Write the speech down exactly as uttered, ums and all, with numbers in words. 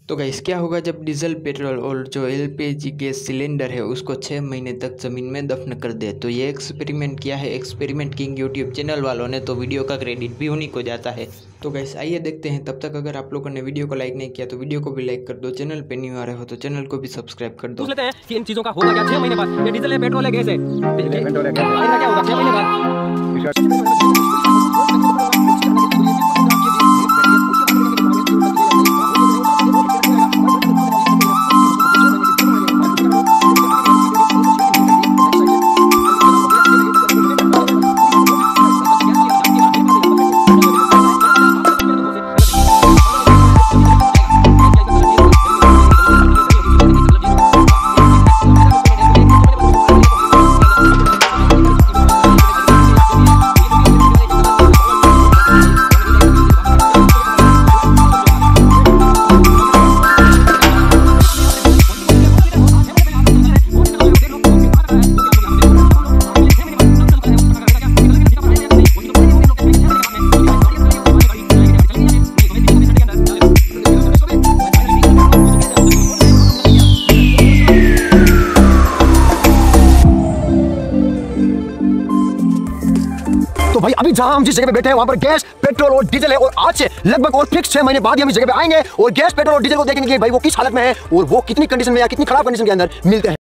तो गाइस क्या होगा जब डीजल पेट्रोल और जो एलपीजी गैस सिलेंडर है उसको छः महीने तक ज़मीन में दफन कर दे। तो ये एक्सपेरिमेंट किया है एक्सपेरिमेंट किंग यूट्यूब चैनल वालों ने, तो वीडियो का क्रेडिट भी उन्हीं को जाता है। तो गाइस आइए देखते हैं। तब तक अगर आप लोगों ने वीडियो को लाइक नहीं किया तो वीडियो को भी लाइक कर दो, चैनल पे न्यू आ रहे हो तो चैनल को भी सब्सक्राइब कर दो। पूछ लेते हैं कि इन चीजों का होगा क्या छह महीने बाद। ये डीजल है, पेट्रोल है, गैस है, पेट्रोल है, गैस है, इनका क्या होगा छह महीने बाद। तो भाई अभी जहां हम जिस जगह पे बैठे हैं वहां पर गैस पेट्रोल और डीजल है और आज से लगभग और फिक्स छह महीने बाद ही हम इस जगह पे आएंगे और गैस पेट्रोल और डीजल को देखेंगे कि भाई वो किस हालत में है और वो कितनी कंडीशन में या कितनी खराब कंडीशन के अंदर मिलते हैं।